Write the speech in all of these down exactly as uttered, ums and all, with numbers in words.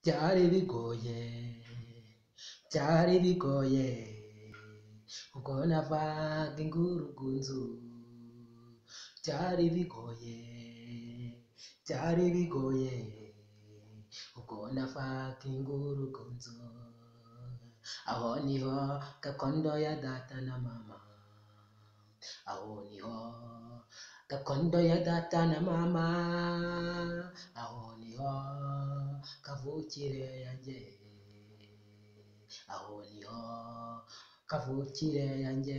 byari bigoye byari bigoye ubwo navaga ingurugunzu byari bigoye byari bigoye ubwo navaga ingurugunzu aho niho gakondo ya data na mama aho niho gakondo ya data na mama aho niho kavukire yanjye aho niho kavukire yanjye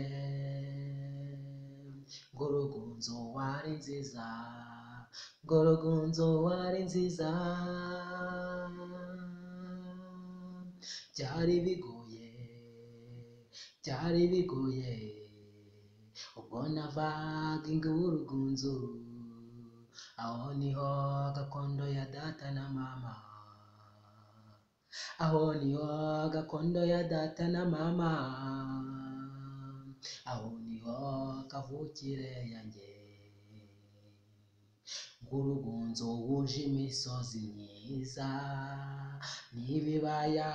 ngurugunzu wari nziza ngurugunzu wari nziza byari bigoye byari bigoye ubwo navaga ingurugunzu aho niho gakondo ya data na mama aho niho gakondo ya data na mama aho niho kavukire yanjye ngurugunzu wuje imisozi myiza n'ibibaya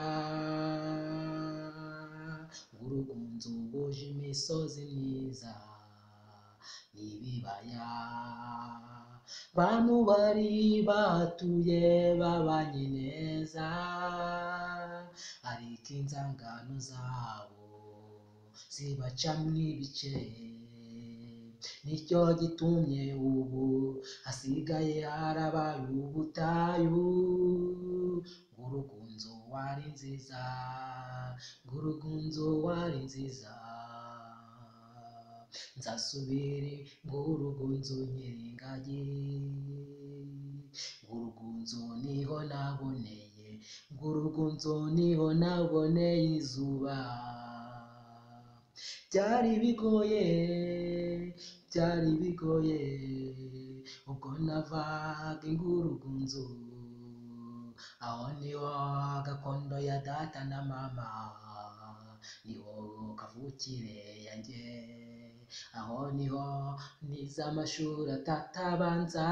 ngurugunzu wuje imisozi myiza n'ibibaya bantu bari batuye babanye neza ariko inzangano zabo zibacamwo ibice nicyo gitumye ubu hasigaye harabaye ubutayu ngurugunzu wari nziza ngurugunzu wari nziza nzasubire ngurugunzu nyiringagi ngurugunzu niho naboneye ngurugunzu niho naboneye izuba byari bigoye byari bigoye ubwo navaga ingurugunzu aho niho gakondo ya data na mama niho kavukire yanjye aho niho nize amashuri atatabanza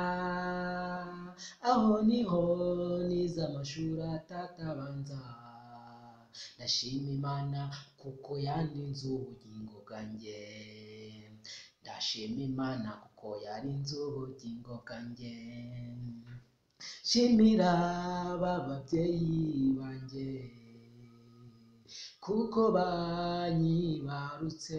aho niho nize amashuri atatabanza ndashima Imana kuko yandinze ubugingo bwanjye ndashima Imana kuko yarinze ubugingo bwanjye shimira aba babyeyi banjye kuko banyibarutse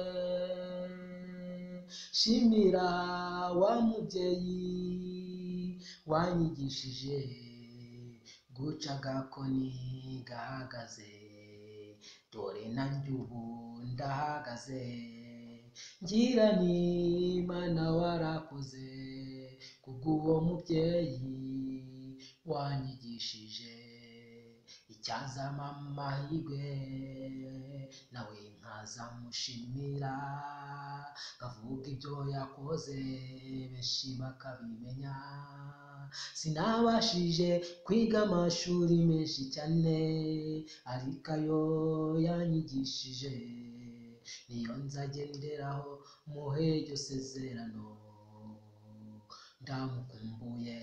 shimira wa mubyeyi wanyigishije guca agakoni gahagaze dore nanjye ubu ndahagaze ngira nti Mana warakoze kubw'uwo mubyeyi wanyigishije icyazama amahirwe nawe nkazamushimira kavuga ibyo yakoze benshi bakabimenya sinabashije kwiga amashuri menshi cyane ariko ayo yanyigishije niyo nzagenderaho muhe iryo sezerano ndamukumbuye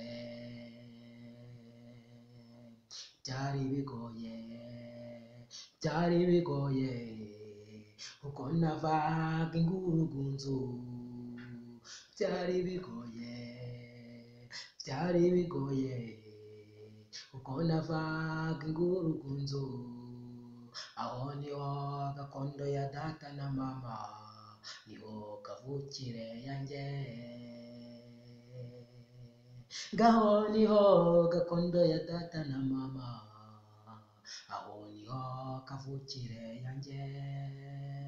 byari bigoye byari bigoye uko navaga ingurugunzu byari bigoye byari bigoye uko navaga ingurugunzu aho niho gakondo ya data na mama niho kavukire yanjye ngaho niho gakondo ya data na mama aho niho kavukire yanjye